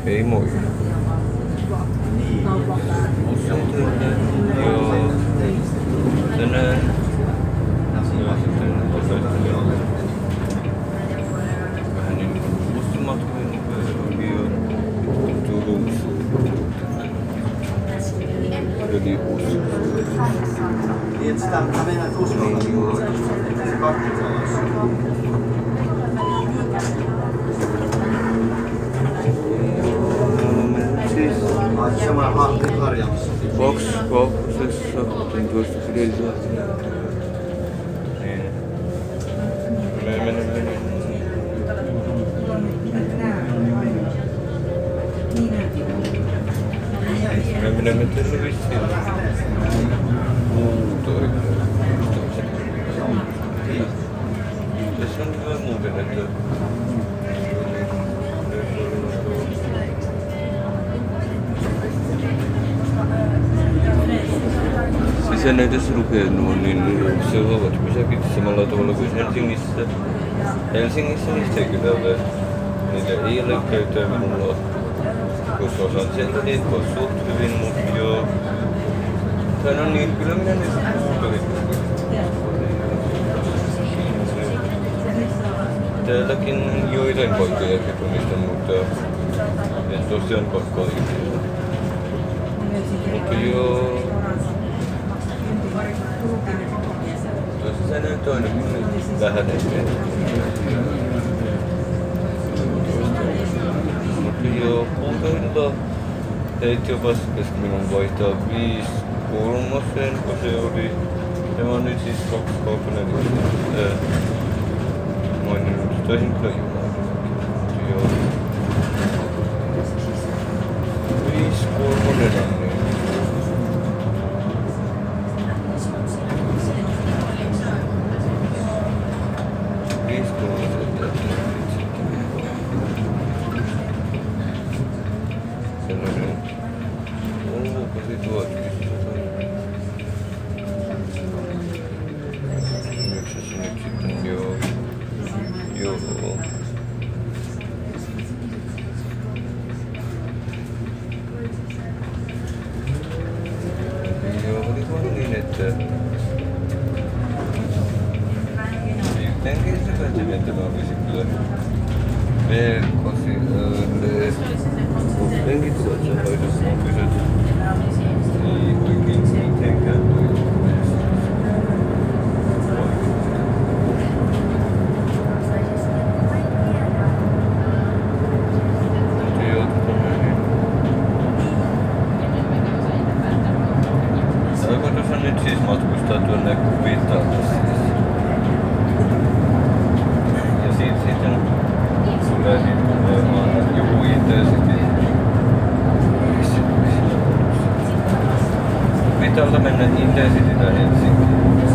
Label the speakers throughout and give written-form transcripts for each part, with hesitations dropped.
Speaker 1: Ei moi. Joo. Tänään. Ja sitten vähän niin bussimatkoja jo Turussa. Eli bussi.
Speaker 2: Niin, sitä mennään Turussa. Se kakkosalossa. Semmoinen harjassa.
Speaker 1: Boksessa, otin tuosta pidiltä. Niin. Mene. Me menemme tänne vissiin. Muutoin. Tässä on hyvä muuten, että sisäänäytössä lukee nuo niin seuraavat pysäkit samalla tavalla kuin Helsingissä. Helsingissä niistä ei kyllä ole. Niitä ei ole käytöä minulla, koska osaan sieltä liikkua suht hyvin, mutta joo. Tai no niin, kyllä minä nyt täälläkin joitain paikkoja tunnistan, mutta en tosiaan pakko liikkua. Mutta joo. Tuossa se nyt on vähän eteen. Mutta joo, puutoilla teit jopa keski minun vaihtaa 5 kolmoseen, kun se oli. Tämä on nyt siis 2 Mä en nyt toisin kyllä junaa. Joo. 5 kolmonen on niin. Täältä mennään Intercity tai Helsinki.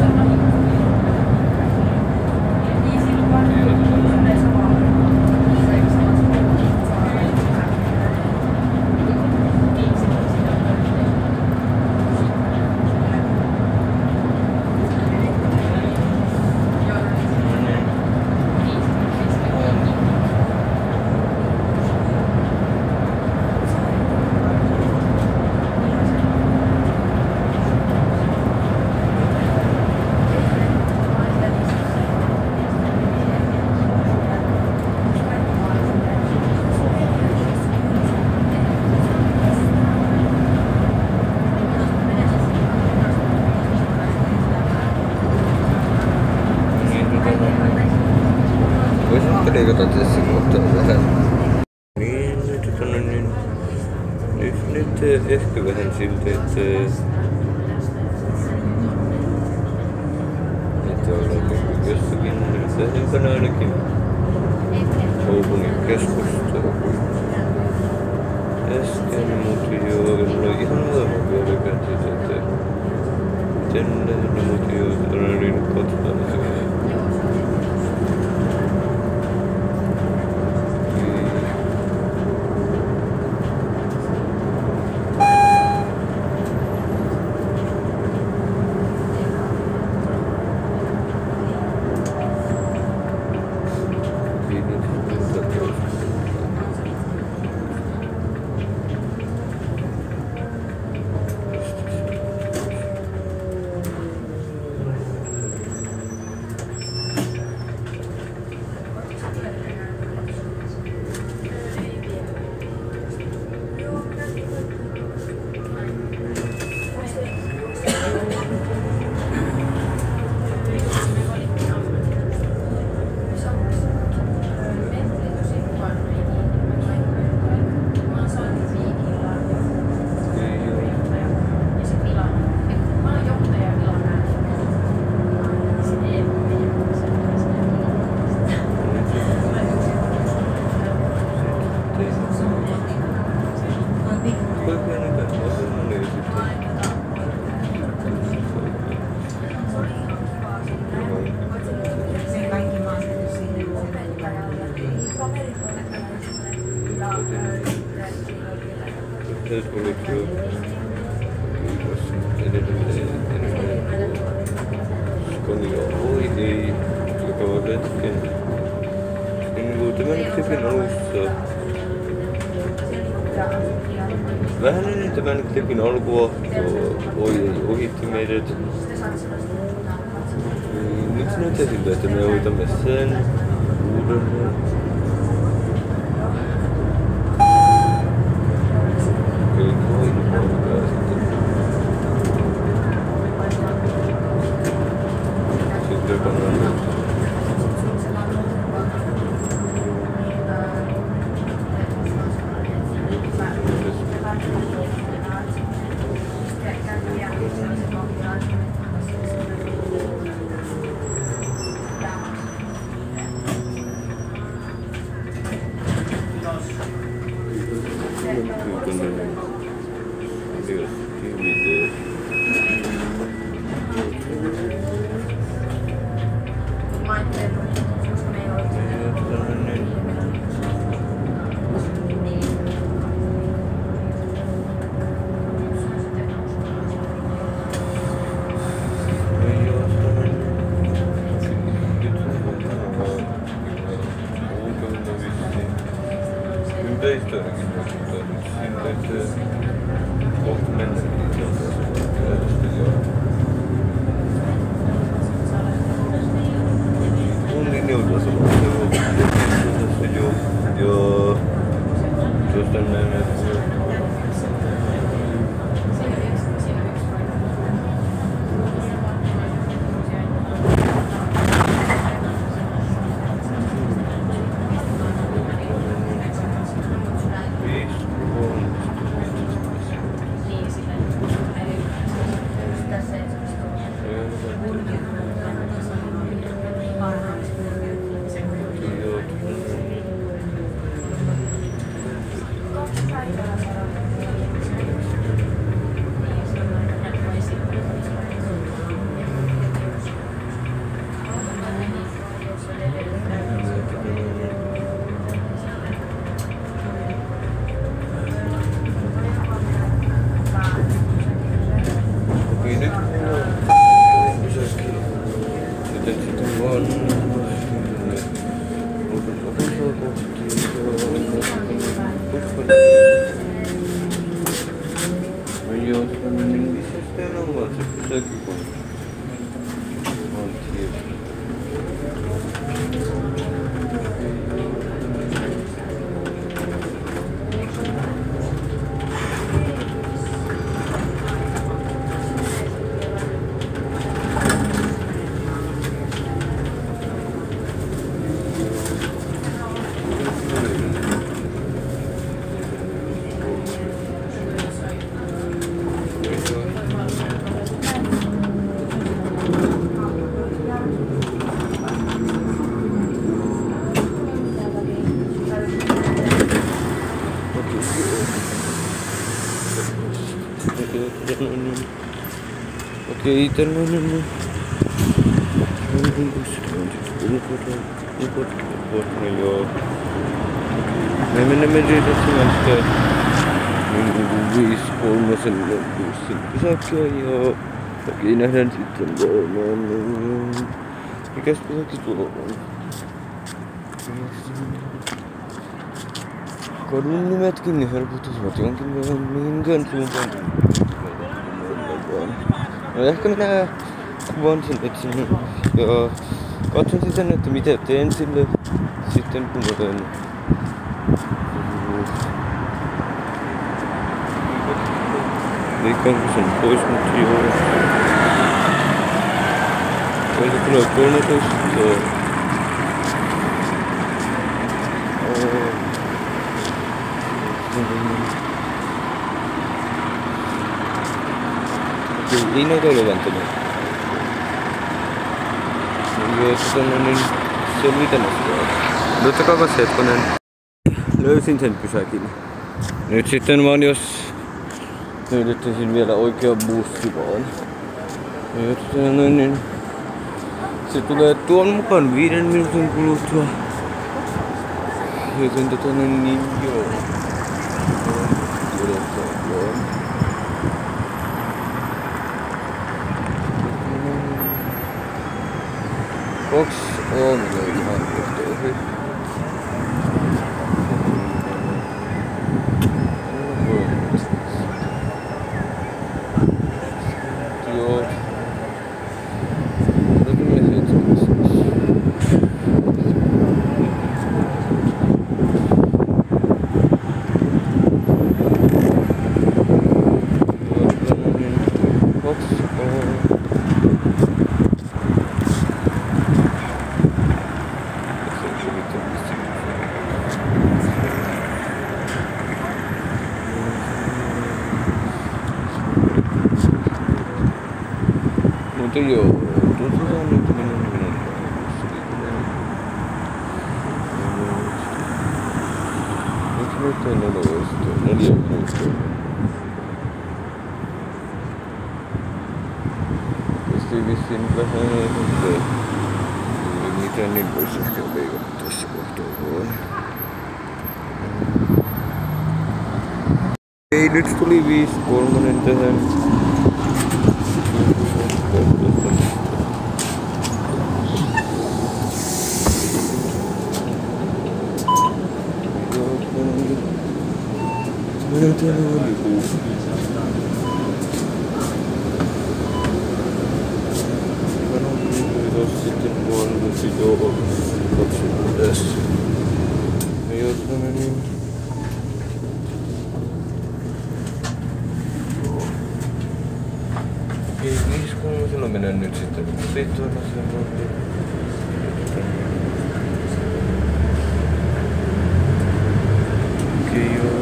Speaker 1: Leikata tässä kohtaa vähän. Niin, nyt ehkä vähän siltä, että ollaan jossakin lähempänä ainakin kaupungin keskustaa kuin äsken, mutta joo, en ole ihan varma vieläkään siitä, että miten lähellä, mutta joo, niin katsotaan se. oikein niitä asemalla ja sitten... Pitäis valittua edelleen Scania Oi, joka on hetken. Tämän klipin alussa vähän ennen tämän klipin alkua Oi ohitti meidät. Nyt näyttää siltä, että me ohitamme sen uudelleen. Okei, toinen alkaa sitten. Sitten pannaan Okei, tällainen ulkopuolella joo. Me menemme tässä sitä 5-3 bussin pysäkkiä ja okei, nähdään sitten mikäs pysäkki tuolla on? Kadun nimetkin helpottaisivat jonkin verran mihinkään suuntaan. No ehkä minä kuvaan sen etsin ja katson sitten, että mitä teen sille sitten kun otan leikkaanko sen pois, mutta joo. Täältä tulee 13. Ei näytä olevan tämä. Joo, niin selvitän asiaa. Odottakaapa hetkonen. Löysin sen pysäkin. Nyt sitten vaan jos löydettäisiin vielä oikea bussi vaan. Ja niin se tulee tuon mukaan 5 minuutin kuluttua. Joten niin joo. Box on ihan ohi. Joo. Mutta joo, tuossa on nyt minun nyt en ole oikein 4 minuuttia. Tästä vissiin vähän mutta mitä niin voisi ehkä leikata tässä kohtaa. Ei, nyt tuli 5.3 tähän. Sitten vuonna joo, 20. Niin. Okei, 5.3 menen nyt sitten. Sitten on semmoinen. Okei, joo.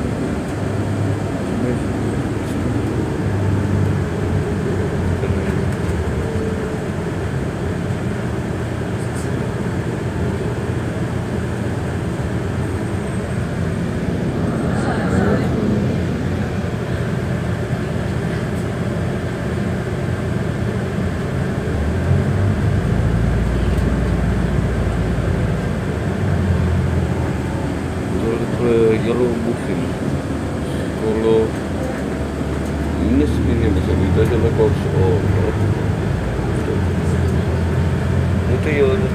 Speaker 1: Jalon bussin tuolla minne se nimessä oli, taisi olla 2 olla. Mutta joo, nyt.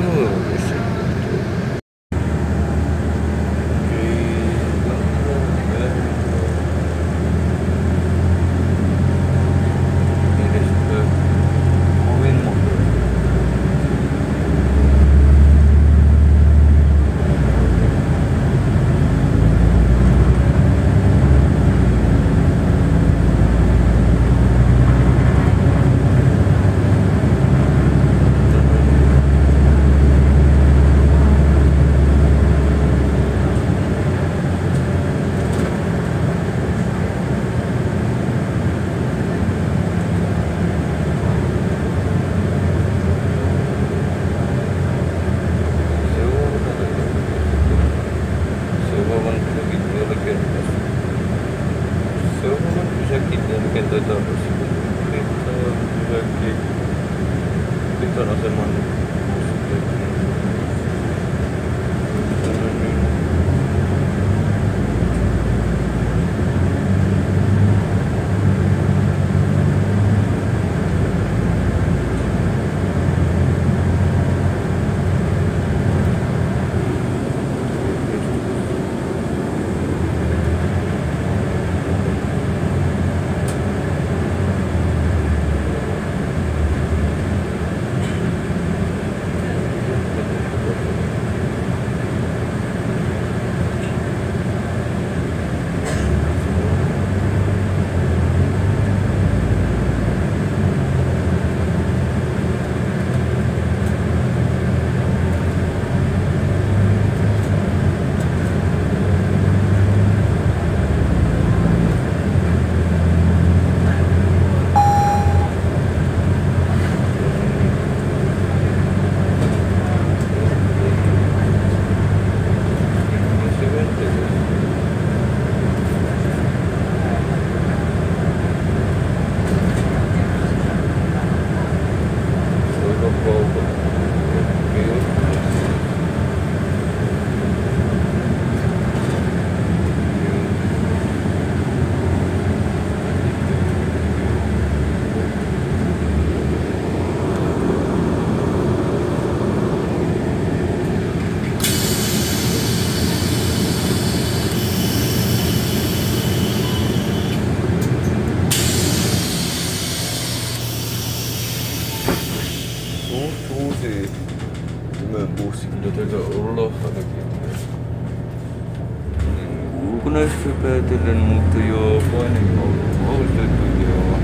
Speaker 1: Ulkonaisesti päätellen, mutta joo, paine on olistettu joo.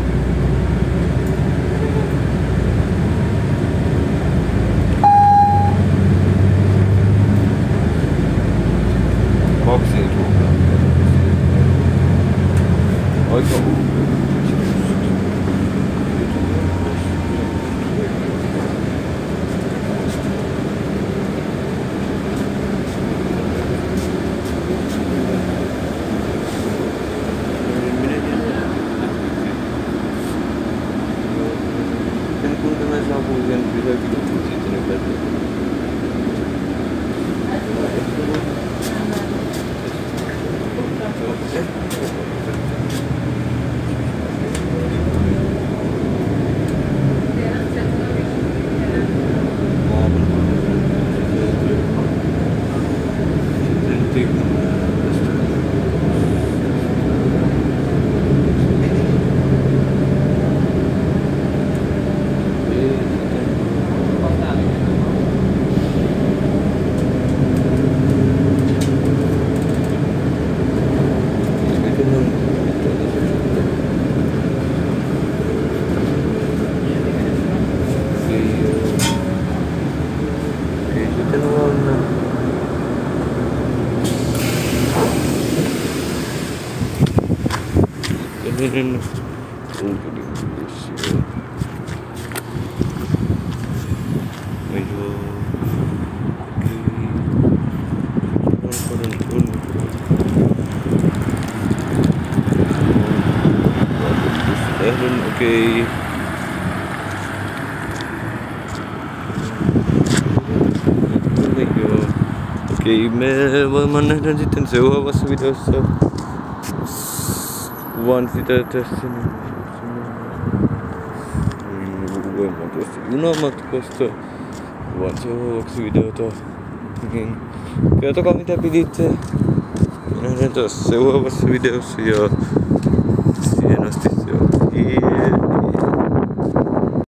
Speaker 1: Kaksi tuntia. Aika Edellinen ulkoilmassa. Joo. Okei. Okei, me voimme nähdä sitten seuraavassa videossa. Kuvaan sitä tässä. Voimme tuosta junamatkasta. Kuvaan seuraavaksi videota. Kertokaa mitä piditte. Nähdään taas seuraavassa videossa ja siihen asti se on.